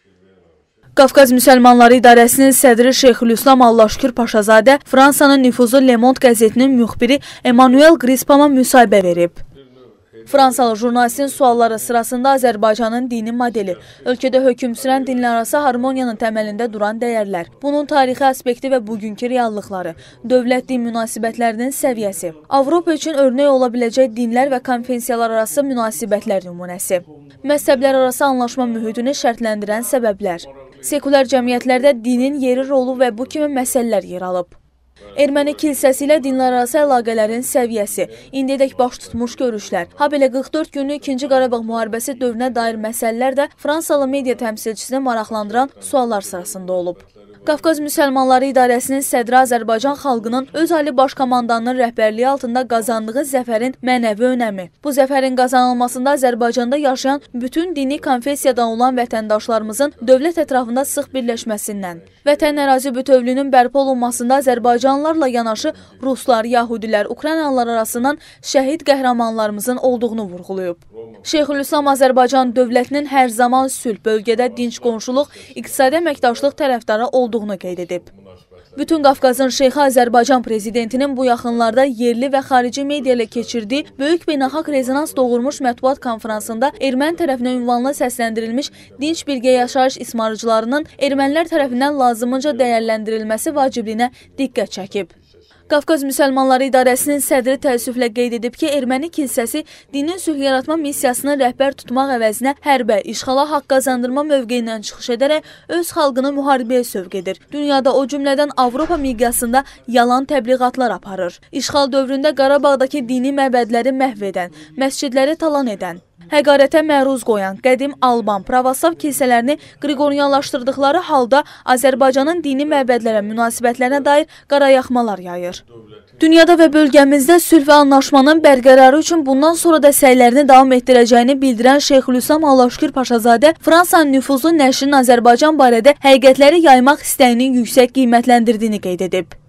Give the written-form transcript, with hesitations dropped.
Qafqaz Müsəlmanları İdarəsinin sədri Şeyxülislam Allahşükür Paşazadə Fransanın nüfuzlu Le Monde qəzetinin müxbiri Emmanuel Grispama müsahibə verib. Fransalı jurnalistin sualları sırasında Azərbaycanın dini modeli, ölkədə hökm sürən dinlərarası harmoniyanın təməlində duran dəyərlər, bunun tarixi aspekti və bugünkü reallıqları, dövlət-din münasibətlərinin səviyyəsi, Avropa üçün örnək ola biləcək dinlər və konfensiyalar arası münasibətlər nümunəsi, məzhəblər arası anlaşma mühitini şərtləndirən səbəblər, sekulyar cəmiyyətlərdə dinin yeri, rolu və bu kimi məsələlər yer alıb. Erməni kilsəsi ilə dinlərarası əlaqələrin səviyyəsi, indiyədək baş tutmuş görüşlər, habelə 44 günlük 2-ci Qarabağ müharibəsi dövrünə dair məsələlər də Fransalı media təmsilçisini maraqlandıran suallar sırasında olub. Qafqaz Müsəlmanları İdarəsinin sədri Azərbaycan xalqının öz ali baş komandanının rəhbərliyi altında qazandığı zəfərin mənəvi önəmi. Bu zəfərin qazanılmasında Azərbaycanda yaşayan bütün dini konfessiyadan olan vətəndaşlarımızın dövlət ətrafında sıx birləşməsindən, vətən ərazi bütövlüyünün bərpa olunmasında Azərbaycanlılarla yanaşı Ruslar, Yahudilər, Ukraynalılar arasından şəhid qəhrəmanlarımızın olduğunu vurğulayıb. Şeyxülislam Azərbaycan dövlətinin hər zaman sülh, bölgədə dinç qonşuluq, iqtisadi əməkdaşlıq tərəfdarı olduğunu qeyd edib. Bütün Qafqazın Şeyxi Azərbaycan prezidentinin bu yaxınlarda yerli və xarici media ilə keçirdiyi böyük beynəlxalq rezonans doğurmuş mətbuat konferansında erməni tərəfinə ünvanla səsləndirilmiş dinç birgə yaşayış ismarıcılarının ermənilər tərəfindən lazımınca dəyərləndirilməsi vacibliyinə diqqət çəkib. Qafqaz Müsəlmanları İdarəsinin sədri təəssüflə qeyd edib ki, erməni kilsəsi dinin sülh yaratma missiyasını rəhbər tutmaq əvəzinə hərbə, işğala haqq qazandırma mövqeyindən çıxış edərək öz xalqını müharibəyə sövq edir. Dünyada o cümlədən Avropa miqyasında yalan təbliğatlar aparır. İşğal dövründə Qarabağdakı dini məbədləri məhv edən, məscidləri talan edən, həqarətə məruz qoyan qədim Alban, pravoslav kilsələrini Qriqoryanlaşdırdıqları halda Azərbaycanın dini məbədlərə münasibətlərinə dair qarayaxmalar yayır. Dünyada və bölgəmizdə sülh və anlaşmanın bərqərarı üçün bundan sonra da səylərini davam etdirəcəyini bildirən Şeyxülislam Allahşükür Paşazadə Fransanın nüfuzlu nəşrinin Azərbaycan barədə həqiqətləri yaymaq istəyinin yüksək qiymətləndirdiyini qeyd edib.